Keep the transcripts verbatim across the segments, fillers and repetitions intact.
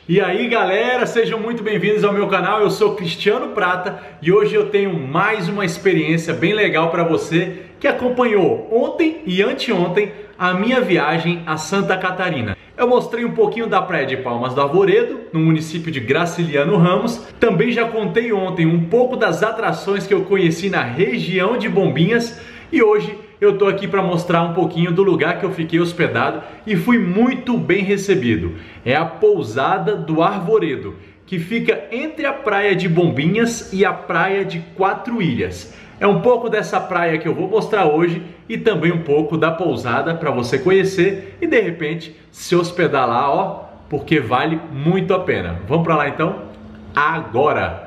E aí galera, sejam muito bem-vindos ao meu canal, eu sou Cristiano Prata e hoje eu tenho mais uma experiência bem legal para você que acompanhou ontem e anteontem a minha viagem a Santa Catarina. Eu mostrei um pouquinho da Praia de Palmas do Arvoredo, no município de Graciliano Ramos. Também já contei ontem um pouco das atrações que eu conheci na região de Bombinhas e hoje eu tô aqui para mostrar um pouquinho do lugar que eu fiquei hospedado e fui muito bem recebido. É a Pousada do Arvoredo, que fica entre a praia de Bombinhas e a praia de Quatro Ilhas. É um pouco dessa praia que eu vou mostrar hoje e também um pouco da pousada para você conhecer e de repente se hospedar lá, ó, porque vale muito a pena. Vamos para lá então? Agora!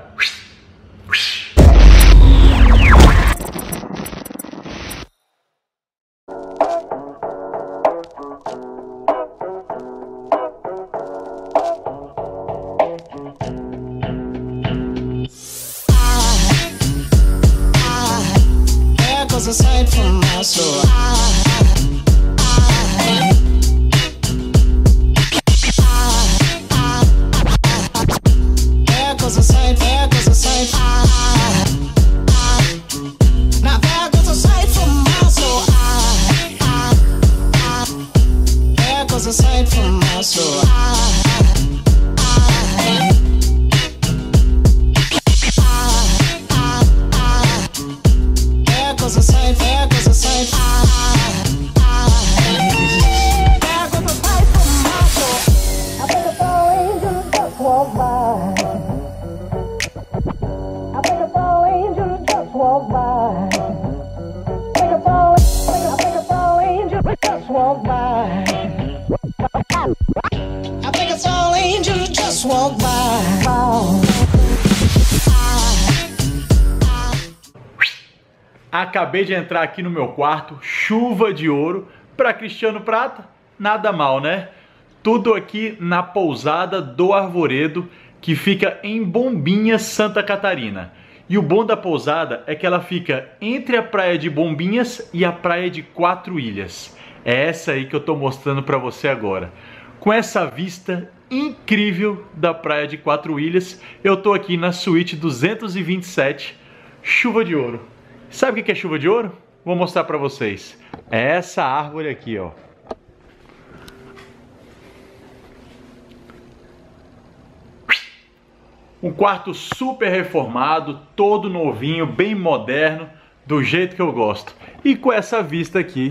Aside from my soul, there goes a sight, there goes a sight. Now there goes a sight from my soul. There goes a sight from my soul. Acabei de entrar aqui no meu quarto, chuva de ouro. Para Cristiano Prata, nada mal, né? Tudo aqui na Pousada do Arvoredo, que fica em Bombinhas, Santa Catarina. E o bom da pousada é que ela fica entre a praia de Bombinhas e a praia de Quatro Ilhas. É essa aí que eu tô mostrando para você agora. Com essa vista incrível da praia de Quatro Ilhas, eu tô aqui na suíte duzentos e vinte e sete, chuva de ouro. Sabe o que é chuva de ouro? Vou mostrar para vocês. É essa árvore aqui, ó. Um quarto super reformado, todo novinho, bem moderno, do jeito que eu gosto. E com essa vista aqui.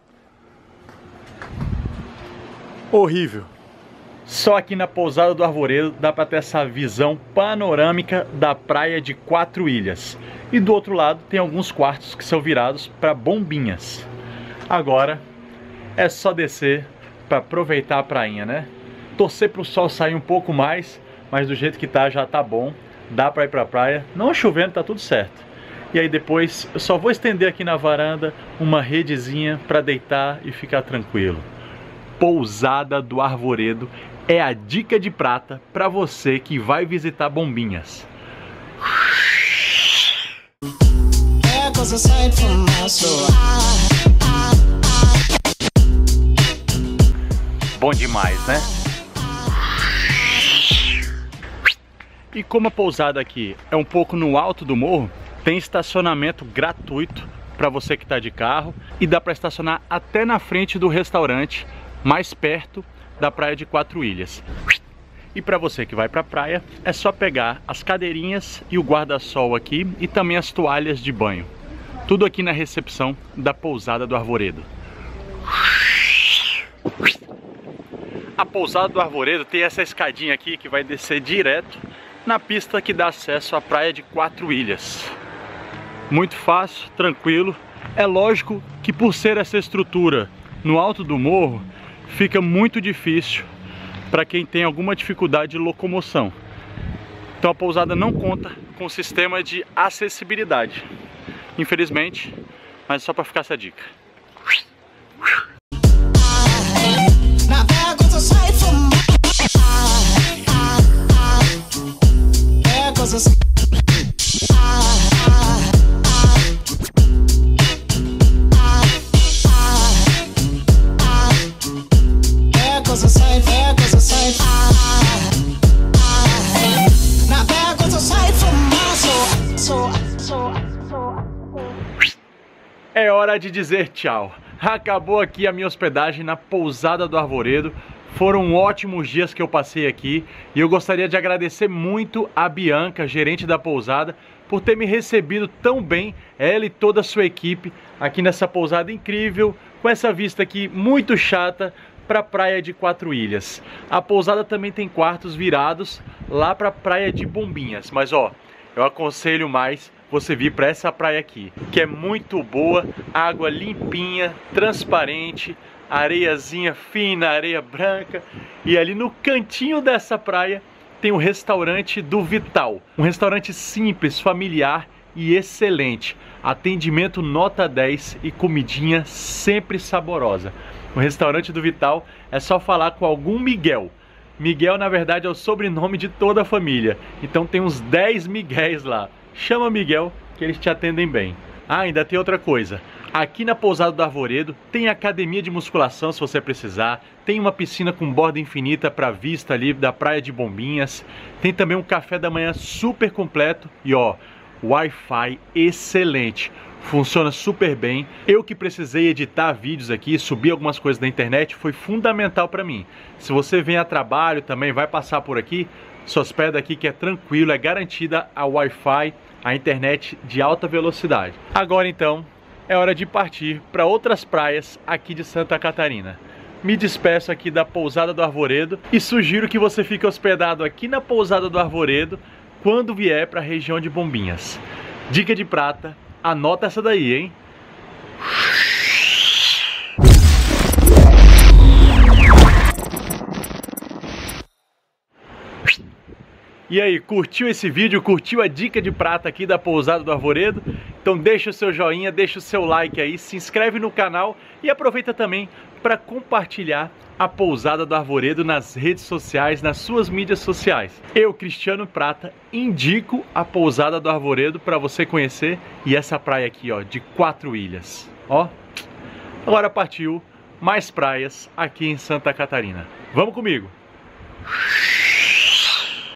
Horrível. Só aqui na Pousada do Arvoredo dá para ter essa visão panorâmica da praia de Quatro Ilhas. E do outro lado tem alguns quartos que são virados para Bombinhas. Agora é só descer para aproveitar a prainha, né? Torcer para o sol sair um pouco mais, mas do jeito que tá já tá bom. Dá para ir para a praia, não chovendo, tá tudo certo. E aí depois eu só vou estender aqui na varanda uma redezinha para deitar e ficar tranquilo. Pousada do Arvoredo é a dica de prata para você que vai visitar Bombinhas. Bom demais, né? E como a pousada aqui é um pouco no alto do morro, tem estacionamento gratuito para você que está de carro e dá para estacionar até na frente do restaurante, mais perto da praia de Quatro Ilhas. E para você que vai para a praia, é só pegar as cadeirinhas e o guarda-sol aqui e também as toalhas de banho. Tudo aqui na recepção da Pousada do Arvoredo. A Pousada do Arvoredo tem essa escadinha aqui que vai descer direto na pista que dá acesso à praia de Quatro Ilhas. Muito fácil, tranquilo. É lógico que por ser essa estrutura no alto do morro, fica muito difícil para quem tem alguma dificuldade de locomoção. Então a pousada não conta com sistema de acessibilidade, infelizmente, mas só para ficar essa dica. There goes a sight, there goes a sight. é hora de dizer tchau. Acabou aqui a minha hospedagem na Pousada do Arvoredo. Foram ótimos dias que eu passei aqui e eu gostaria de agradecer muito a Bianca, gerente da pousada, por ter me recebido tão bem, ela e toda a sua equipe, aqui nessa pousada incrível, com essa vista aqui muito chata para a praia de Quatro Ilhas. A pousada também tem quartos virados lá para a praia de Bombinhas, mas ó, eu aconselho mais você vir para essa praia aqui, que é muito boa, água limpinha, transparente, areiazinha fina, areia branca, e ali no cantinho dessa praia tem o restaurante do Vital, um restaurante simples, familiar e excelente, atendimento nota dez e comidinha sempre saborosa. O restaurante do Vital é só falar com algum Miguel. Miguel, na verdade, é o sobrenome de toda a família, então tem uns dez Miguéis lá. Chama Miguel que eles te atendem bem. Ah, ainda tem outra coisa. Aqui na Pousada do Arvoredo tem academia de musculação se você precisar. Tem uma piscina com borda infinita para vista ali da praia de Bombinhas. Tem também um café da manhã super completo. E ó, Wi-Fi excelente. Funciona super bem. Eu que precisei editar vídeos aqui, subir algumas coisas da internet, foi fundamental para mim. Se você vem a trabalho também, vai passar por aqui, se hospeda aqui que é tranquilo, é garantida a Wi-Fi, a internet de alta velocidade. Agora então, é hora de partir para outras praias aqui de Santa Catarina. Me despeço aqui da Pousada do Arvoredo e sugiro que você fique hospedado aqui na Pousada do Arvoredo quando vier para a região de Bombinhas. Dica de prata, anota essa daí, hein? E aí, curtiu esse vídeo? Curtiu a dica de prata aqui da Pousada do Arvoredo? Então deixa o seu joinha, deixa o seu like aí, se inscreve no canal e aproveita também para compartilhar a Pousada do Arvoredo nas redes sociais, nas suas mídias sociais. Eu, Cristiano Prata, indico a Pousada do Arvoredo para você conhecer e essa praia aqui, ó, de Quatro Ilhas. Ó, agora partiu mais praias aqui em Santa Catarina. Vamos comigo!